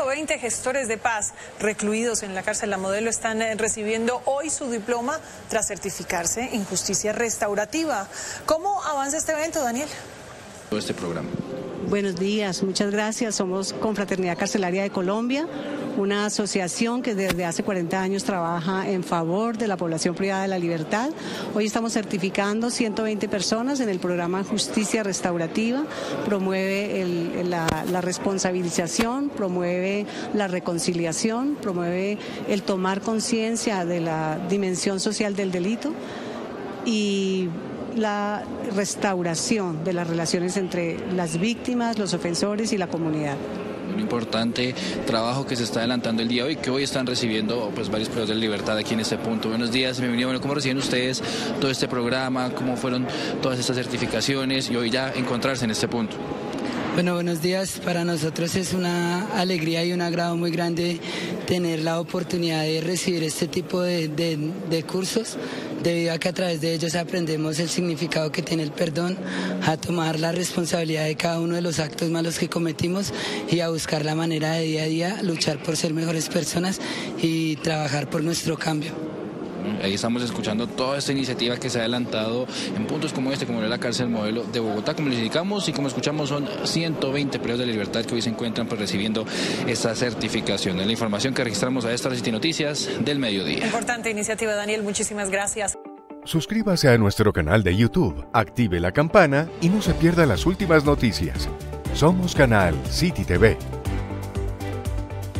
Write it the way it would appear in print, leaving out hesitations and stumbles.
120 gestores de paz recluidos en la cárcel La Modelo están recibiendo hoy su diploma tras certificarse en justicia restaurativa. ¿Cómo avanza este evento, Daniel? Este programa. Buenos días, muchas gracias. Somos Confraternidad Carcelaria de Colombia, una asociación que desde hace 40 años trabaja en favor de la población privada de la libertad. Hoy estamos certificando 120 personas en el programa Justicia Restaurativa. Promueve la responsabilización, promueve la reconciliación, promueve el tomar conciencia de la dimensión social del delito y la restauración de las relaciones entre las víctimas, los ofensores y la comunidad. Un importante trabajo que se está adelantando el día de hoy, que hoy están recibiendo varios privados de libertad aquí en este punto. Buenos días, bienvenido. Bueno, ¿cómo reciben ustedes todo este programa? ¿Cómo fueron todas estas certificaciones y hoy ya encontrarse en este punto? Bueno, buenos días. Para nosotros es una alegría y un agrado muy grande tener la oportunidad de recibir este tipo de cursos, debido a que a través de ellos aprendemos el significado que tiene el perdón, a tomar la responsabilidad de cada uno de los actos malos que cometimos y a buscar la manera de día a día luchar por ser mejores personas y trabajar por nuestro cambio. Ahí estamos escuchando toda esta iniciativa que se ha adelantado en puntos como este, como la cárcel Modelo de Bogotá. Como les indicamos y como escuchamos, son 120 privados de la libertad que hoy se encuentran recibiendo esta certificación. Es la información que registramos a estas City Noticias del mediodía. Importante iniciativa, Daniel. Muchísimas gracias. Suscríbase a nuestro canal de YouTube, active la campana y no se pierda las últimas noticias. Somos Canal City TV.